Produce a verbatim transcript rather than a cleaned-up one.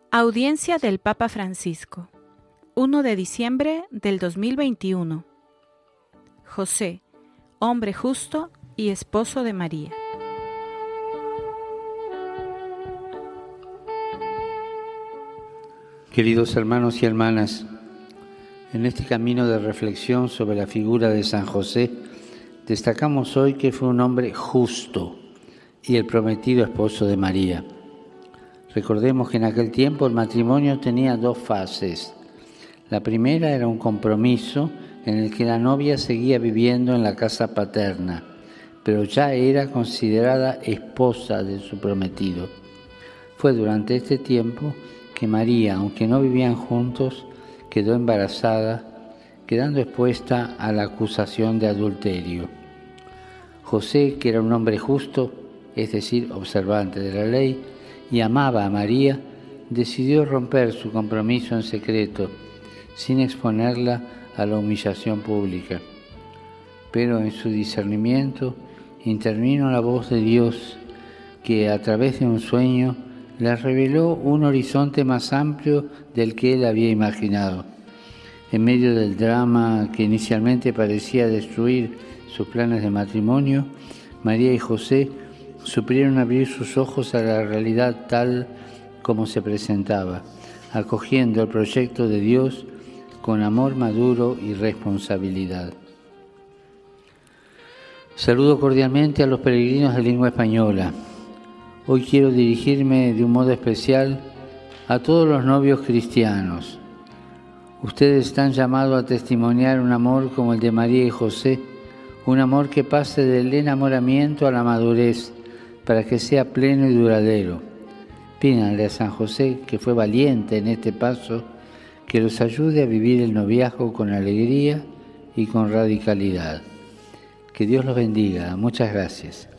Audiencia del Papa Francisco, primero de diciembre del dos mil veintiuno. José, hombre justo y esposo de María. Queridos hermanos y hermanas, en este camino de reflexión sobre la figura de San José, destacamos hoy que fue un hombre justo y el prometido esposo de María. Recordemos que en aquel tiempo el matrimonio tenía dos fases. La primera era un compromiso en el que la novia seguía viviendo en la casa paterna, pero ya era considerada esposa de su prometido. Fue durante este tiempo que María, aunque no vivían juntos, quedó embarazada, quedando expuesta a la acusación de adulterio. José, que era un hombre justo, es decir, observante de la ley, y amaba a María, decidió romper su compromiso en secreto, sin exponerla a la humillación pública. Pero en su discernimiento intervino la voz de Dios, que a través de un sueño le reveló un horizonte más amplio del que él había imaginado. En medio del drama que inicialmente parecía destruir sus planes de matrimonio, María y José supieron abrir sus ojos a la realidad tal como se presentaba, acogiendo el proyecto de Dios con amor maduro y responsabilidad. Saludo cordialmente a los peregrinos de lengua española. Hoy quiero dirigirme de un modo especial a todos los novios cristianos. Ustedes están llamados a testimoniar un amor como el de María y José, un amor que pase del enamoramiento a la madurez, para que sea pleno y duradero. Pídanle a San José, que fue valiente en este paso, que los ayude a vivir el noviazgo con alegría y con radicalidad. Que Dios los bendiga. Muchas gracias.